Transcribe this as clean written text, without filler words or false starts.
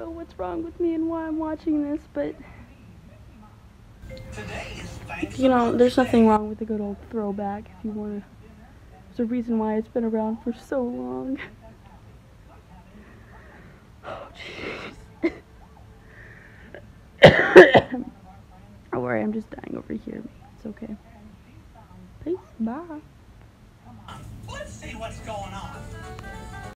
know what's wrong with me and why I'm watching this, but you know, there's nothing wrong with a good old throwback if you want to. There's a reason why it's been around for so long. Oh, jeez. Don't worry, I'm just dying over here. It's okay. Peace. Bye. Let's see what's going on.